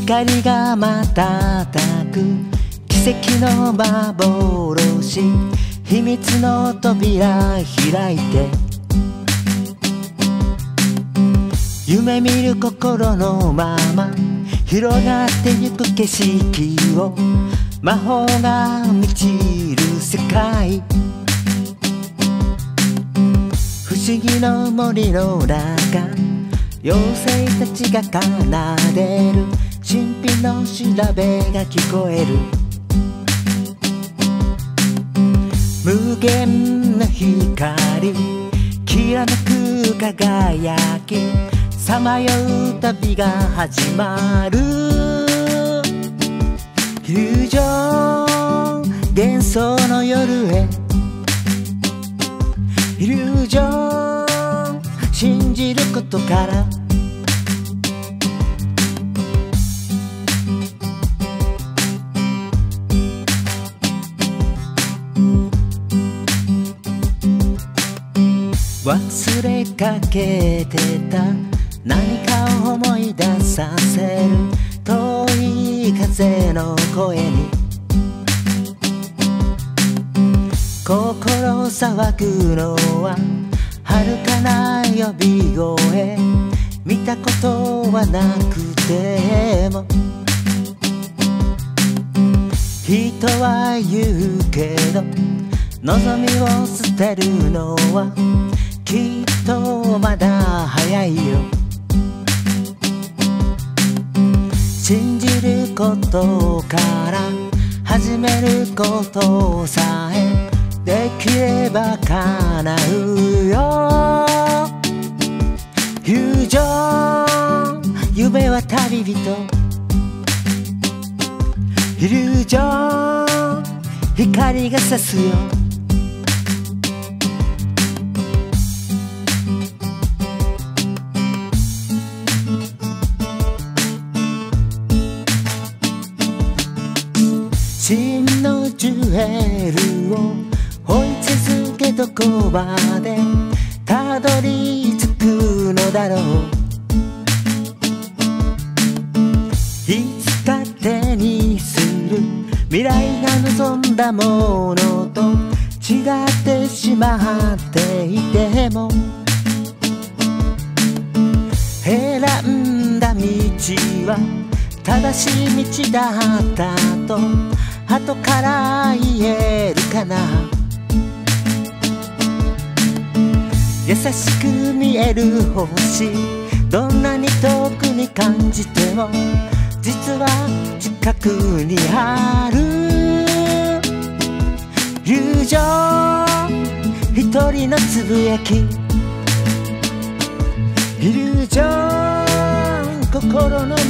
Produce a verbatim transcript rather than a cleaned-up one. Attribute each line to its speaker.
Speaker 1: 光が瞬く奇跡の幻、秘密の扉開いて夢見る心のまま広がってゆく景色を魔法が満ちる世界、不思議の森の中妖精たちが奏でる神秘の調べが聞こえる、無限の光きらめく輝きさまよう旅が始まる、イリュージョン幻想の夜へ、イリュージョン信じることから忘れかけてた何かを思い出させる遠い風の声に心騒ぐのは遥かな呼び声、見たことはなくても人は言うけど望みを捨てるのはきっとまだ早いよ、信じることから始めることさえできれば叶うよ、フュージョン夢は旅人、イリュージョン光が差すよ、真のジュエルを追い続けどこまでたどり着くのだろう、いつか手にする未来が望んだものと違ってしまっていても選んだ道は正しい道だったと後から言えるかな、優しく見える星どんなに遠くに感じても実は近くにある、イリュージョン一人のつぶやき、イリュージョン心の